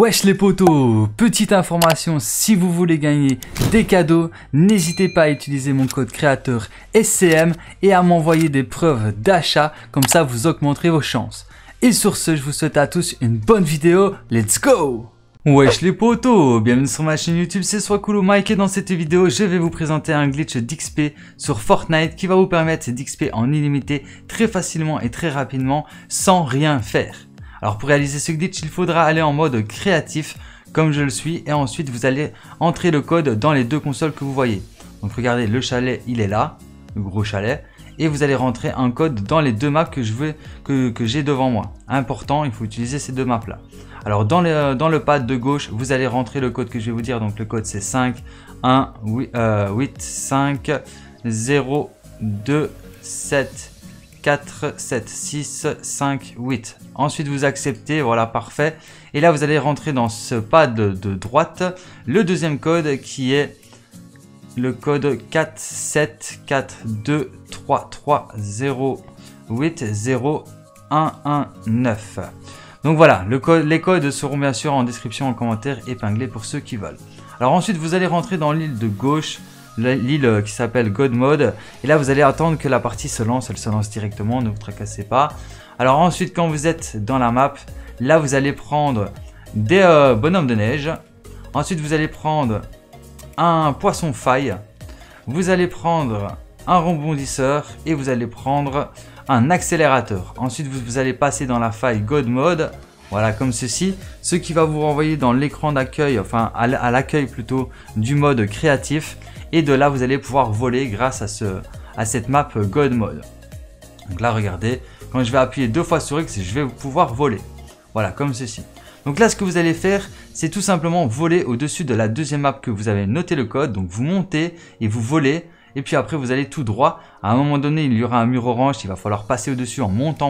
Wesh les potos, petite information, si vous voulez gagner des cadeaux, n'hésitez pas à utiliser mon code créateur SCM et à m'envoyer des preuves d'achat, comme ça vous augmenterez vos chances. Et sur ce, je vous souhaite à tous une bonne vidéo, let's go! Wesh les potos, bienvenue sur ma chaîne YouTube, c'est Swacoolo Mike et dans cette vidéo, je vais vous présenter un glitch d'XP sur Fortnite qui va vous permettre d'XP en illimité très facilement et très rapidement sans rien faire. Alors pour réaliser ce glitch, il faudra aller en mode créatif comme je le suis et ensuite vous allez entrer le code dans les deux consoles que vous voyez. Donc regardez, le chalet il est là, le gros chalet, et vous allez rentrer un code dans les deux maps que j'ai devant moi. Important, il faut utiliser ces deux maps là. Alors dans le pad de gauche, vous allez rentrer le code que je vais vous dire. Donc le code c'est 5 1 8 5 0 2 7 4 7 6 5 8. Ensuite vous acceptez, voilà, parfait. Et là vous allez rentrer dans ce pad de droite le deuxième code qui est le code 4 7 4 2 3 3 0 8 0 1 1 9. Donc voilà, les codes seront bien sûr en description, en commentaire épinglés pour ceux qui veulent. Alors ensuite vous allez rentrer dans l'île de gauche, l'île qui s'appelle God Mode, et là vous allez attendre que la partie se lance, elle se lance directement, ne vous tracassez pas. Alors ensuite quand vous êtes dans la map, là vous allez prendre des bonhommes de neige, ensuite vous allez prendre un poisson faille, vous allez prendre un rebondisseur et vous allez prendre un accélérateur. Ensuite vous allez passer dans la faille God Mode, voilà, comme ceci, ce qui va vous renvoyer dans l'écran d'accueil, enfin à l'accueil plutôt du mode créatif, et de là vous allez pouvoir voler grâce à cette map God Mode. Donc là regardez, quand je vais appuyer deux fois sur X, je vais pouvoir voler, voilà, comme ceci. Donc là ce que vous allez faire, c'est tout simplement voler au-dessus de la deuxième map que vous avez noté le code. Donc vous montez et vous volez, et puis après vous allez tout droit. À un moment donné il y aura un mur orange, il va falloir passer au-dessus en montant.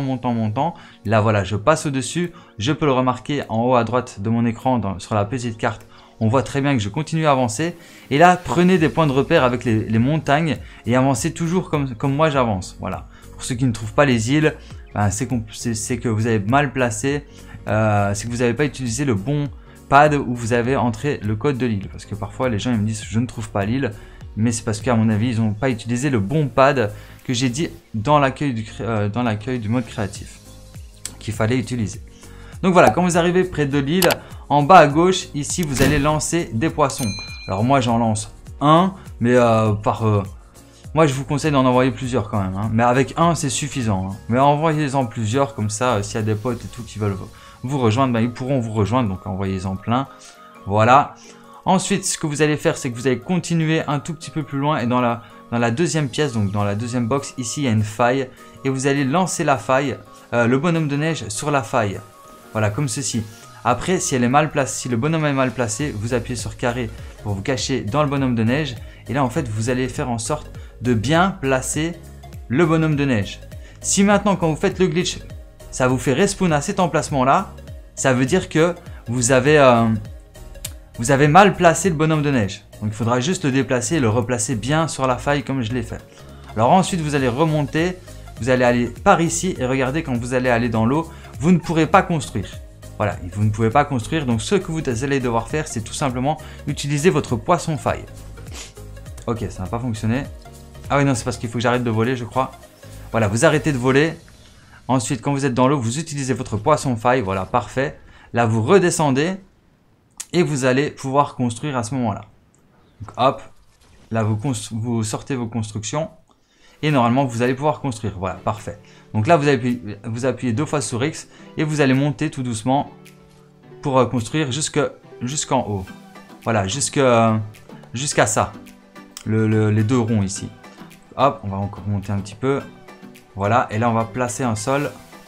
Là voilà, je passe au-dessus, je peux le remarquer en haut à droite de mon écran sur la petite carte. On voit très bien que je continue à avancer. Et là prenez des points de repère avec les montagnes et avancez toujours comme moi j'avance. Voilà. Pour ceux qui ne trouvent pas les îles, ben, c'est que vous avez mal placé, c'est que vous n'avez pas utilisé le bon pad où vous avez entré le code de l'île. Parce que parfois les gens ils me disent je ne trouve pas l'île. Mais c'est parce qu'à mon avis, ils n'ont pas utilisé le bon pad que j'ai dit dans l'accueil du mode créatif qu'il fallait utiliser. Donc voilà, quand vous arrivez près de l'île, en bas à gauche, ici, vous allez lancer des poissons. Alors moi, j'en lance un, mais moi, je vous conseille d'en envoyer plusieurs quand même. Hein. Mais avec un, c'est suffisant. Hein. Mais envoyez-en plusieurs, comme ça, s'il y a des potes et tout qui veulent vous rejoindre, ben, ils pourront vous rejoindre, donc envoyez-en plein. Voilà. Ensuite, ce que vous allez faire, c'est que vous allez continuer un tout petit peu plus loin et dans la deuxième pièce, donc dans la deuxième box, ici, il y a une faille et vous allez lancer la faille, le bonhomme de neige sur la faille. Voilà, comme ceci. Après, si elle est mal placée, si le bonhomme est mal placé, vous appuyez sur carré pour vous cacher dans le bonhomme de neige. Et là, en fait, vous allez faire en sorte de bien placer le bonhomme de neige. Si maintenant, quand vous faites le glitch, ça vous fait respawn à cet emplacement-là, ça veut dire que vous avez mal placé le bonhomme de neige. Donc il faudra juste le déplacer et le replacer bien sur la faille comme je l'ai fait. Alors ensuite vous allez remonter, vous allez aller par ici et regardez, quand vous allez aller dans l'eau, vous ne pourrez pas construire. Voilà, vous ne pouvez pas construire, donc ce que vous allez devoir faire, c'est tout simplement utiliser votre poisson faille. Ok, ça n'a pas fonctionné. Ah oui, non, c'est parce qu'il faut que j'arrête de voler, je crois. Voilà, vous arrêtez de voler. Ensuite, quand vous êtes dans l'eau, vous utilisez votre poisson faille. Voilà, parfait. Là, vous redescendez. Et vous allez pouvoir construire à ce moment-là. Hop, là vous sortez vos constructions et normalement vous allez pouvoir construire. Voilà, parfait. Donc là vous appuyez deux fois sur X et vous allez monter tout doucement pour construire jusqu'en haut. Voilà, jusqu'à ça, les deux ronds ici. Hop, on va encore monter un petit peu. Voilà, et là on va placer un sol.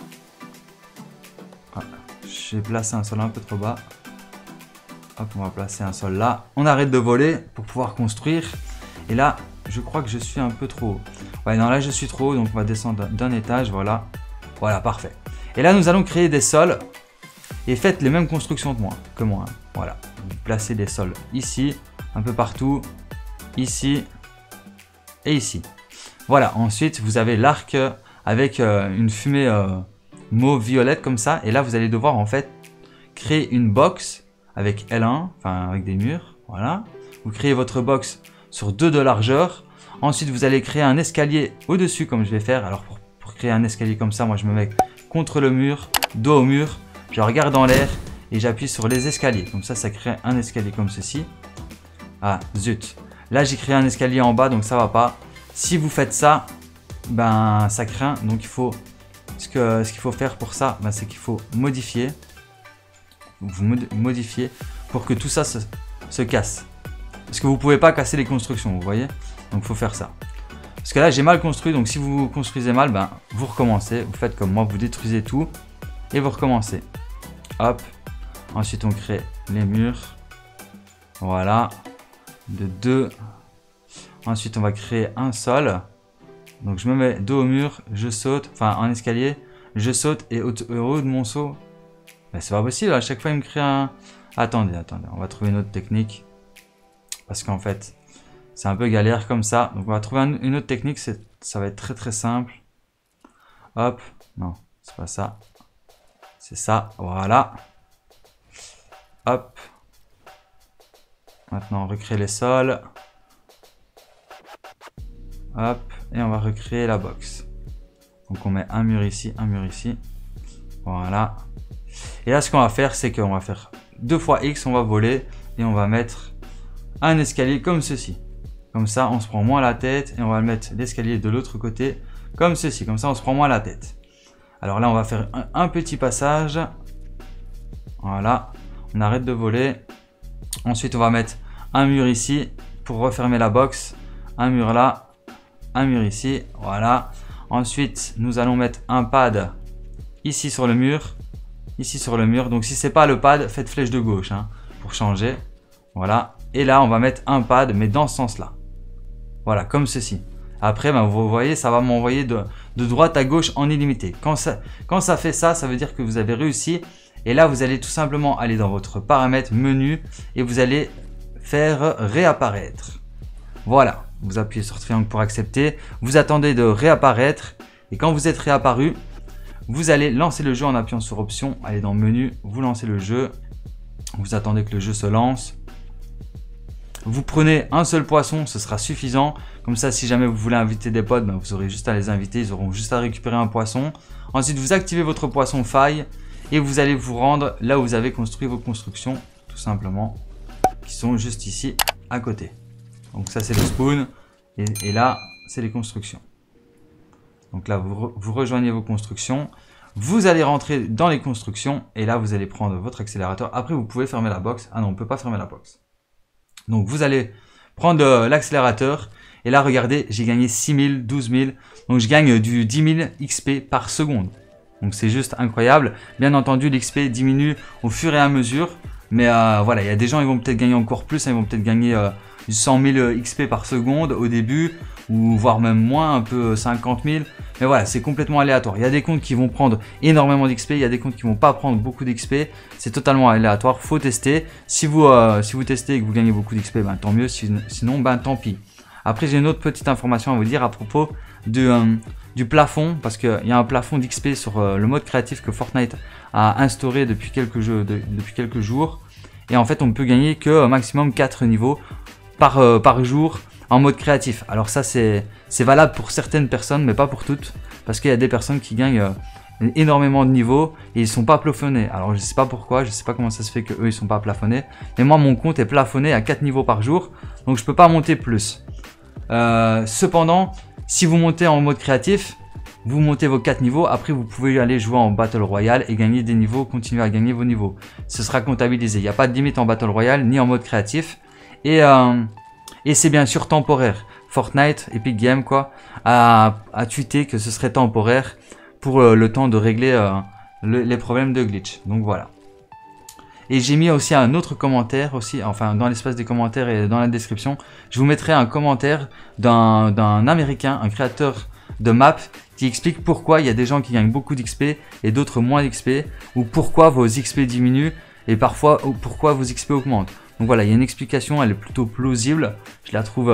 J'ai placé un sol un peu trop bas. Hop, on va placer un sol là. On arrête de voler pour pouvoir construire. Et là, je crois que je suis un peu trop haut. Ouais, non, là, je suis trop haut. Donc, on va descendre d'un étage. Voilà. Voilà, parfait. Et là, nous allons créer des sols. Et faites les mêmes constructions que moi. Hein. Voilà. Vous placez des sols ici, un peu partout. Ici. Et ici. Voilà. Ensuite, vous avez l'arc avec une fumée mauve violette comme ça. Et là, vous allez devoir en fait créer une box avec L1, enfin avec des murs, voilà. Vous créez votre box sur 2 de largeur. Ensuite, vous allez créer un escalier au-dessus comme je vais faire. Alors pour créer un escalier comme ça, moi je me mets contre le mur, dos au mur, je regarde dans l'air et j'appuie sur les escaliers. Comme ça crée un escalier comme ceci. Ah, zut. Là, j'ai créé un escalier en bas, donc ça va pas. Si vous faites ça, ben ça craint. Donc il faut ce qu'il faut faire pour ça, ben, c'est qu'il faut modifier. Vous modifiez pour que tout ça se casse. Parce que vous pouvez pas casser les constructions, vous voyez. Donc il faut faire ça. Parce que là, j'ai mal construit, donc si vous construisez mal, ben vous recommencez. Vous faites comme moi, vous détruisez tout et vous recommencez. Hop. Ensuite, on crée les murs. Voilà. De 2. Ensuite, on va créer un sol. Donc, je me mets dos au mur, je saute, enfin en escalier, je saute et au haut de mon saut. Ben, c'est pas possible, à chaque fois il me crée un... Attendez, on va trouver une autre technique. Parce qu'en fait, c'est un peu galère comme ça. Donc, on va trouver une autre technique, ça va être très très simple. Hop, non, c'est pas ça. C'est ça, voilà. Hop. Maintenant, on recrée les sols. Hop. Et on va recréer la box. Donc, on met un mur ici, un mur ici. Voilà. Et là, ce qu'on va faire, c'est qu'on va faire 2 fois X, on va voler. Et on va mettre un escalier comme ceci. Comme ça, on se prend moins la tête. Et on va mettre l'escalier de l'autre côté comme ceci. Comme ça, on se prend moins la tête. Alors là, on va faire un petit passage. Voilà. On arrête de voler. Ensuite, on va mettre un mur ici pour refermer la box. Un mur là. Un mur ici. Voilà. Ensuite, nous allons mettre un pad ici sur le mur. Ici sur le mur. Donc, si ce n'est pas le pad, faites flèche de gauche hein, pour changer. Voilà. Et là, on va mettre un pad, mais dans ce sens-là. Voilà, comme ceci. Après, ben, vous voyez, ça va m'envoyer de droite à gauche en illimité. Quand ça fait ça, ça veut dire que vous avez réussi. Et là, vous allez tout simplement aller dans votre paramètre menu et vous allez faire réapparaître. Voilà, vous appuyez sur triangle pour accepter. Vous attendez de réapparaître et quand vous êtes réapparu, vous allez lancer le jeu en appuyant sur option. Allez dans menu, vous lancez le jeu. Vous attendez que le jeu se lance. Vous prenez un seul poisson, ce sera suffisant. Comme ça, si jamais vous voulez inviter des potes, ben vous aurez juste à les inviter. Ils auront juste à récupérer un poisson. Ensuite, vous activez votre poisson faille et vous allez vous rendre là où vous avez construit vos constructions, tout simplement, qui sont juste ici à côté. Donc ça, c'est le spawn et là, c'est les constructions. Donc là, vous rejoignez vos constructions. Vous allez rentrer dans les constructions et là, vous allez prendre votre accélérateur. Après, vous pouvez fermer la box. Ah non, on ne peut pas fermer la box. Donc, vous allez prendre l'accélérateur. Et là, regardez, j'ai gagné 6000, 12 000. Donc, je gagne du 10 000 XP par seconde. Donc, c'est juste incroyable. Bien entendu, l'XP diminue au fur et à mesure. Mais voilà, il y a des gens, ils vont peut-être gagner encore plus. Ils vont peut-être gagner du 100 000 XP par seconde au début. Ou voire même moins, un peu 50 000. Mais voilà, c'est complètement aléatoire. Il y a des comptes qui vont prendre énormément d'XP. Il y a des comptes qui vont pas prendre beaucoup d'XP. C'est totalement aléatoire. Faut tester. Si vous testez et que vous gagnez beaucoup d'XP, ben, tant mieux. Sinon, ben, tant pis. Après, j'ai une autre petite information à vous dire à propos du plafond. Parce qu'il y a un plafond d'XP sur le mode créatif que Fortnite a instauré depuis quelques jours. Et en fait, on ne peut gagner que maximum 4 niveaux par jour en mode créatif. Alors ça, c'est valable pour certaines personnes, mais pas pour toutes. Parce qu'il y a des personnes qui gagnent énormément de niveaux et ils sont pas plafonnés. Alors je sais pas pourquoi, je sais pas comment ça se fait que eux ils sont pas plafonnés. Mais moi, mon compte est plafonné à 4 niveaux par jour. Donc je peux pas monter plus. Cependant, si vous montez en mode créatif, vous montez vos 4 niveaux. Après, vous pouvez aller jouer en Battle Royale et gagner des niveaux, continuer à gagner vos niveaux. Ce sera comptabilisé. Il n'y a pas de limite en Battle Royale ni en mode créatif. Et c'est bien sûr temporaire. Fortnite, Epic Games quoi, a tweeté que ce serait temporaire pour le temps de régler les problèmes de glitch. Donc voilà. Et j'ai mis aussi un autre commentaire aussi, enfin dans l'espace des commentaires et dans la description. Je vous mettrai un commentaire d'un américain, un créateur de map qui explique pourquoi il y a des gens qui gagnent beaucoup d'XP et d'autres moins d'XP, ou pourquoi vos XP diminuent et parfois pourquoi vos XP augmentent. Donc voilà, il y a une explication, elle est plutôt plausible, je la trouve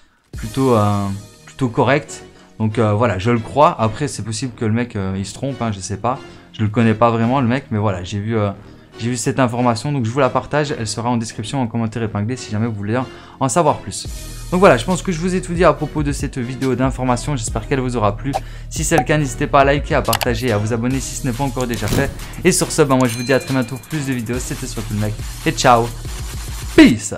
plutôt correcte. Donc voilà, je le crois. Après, c'est possible que le mec il se trompe, hein, je sais pas. Je le connais pas vraiment le mec, mais voilà, j'ai vu J'ai vu cette information, donc je vous la partage. Elle sera en description, en commentaire épinglé si jamais vous voulez en savoir plus. Donc voilà, je pense que je vous ai tout dit à propos de cette vidéo d'information. J'espère qu'elle vous aura plu. Si c'est le cas, n'hésitez pas à liker, à partager et à vous abonner si ce n'est pas encore déjà fait. Et sur ce, moi je vous dis à très bientôt pour plus de vidéos. C'était SwapMec et ciao. Peace.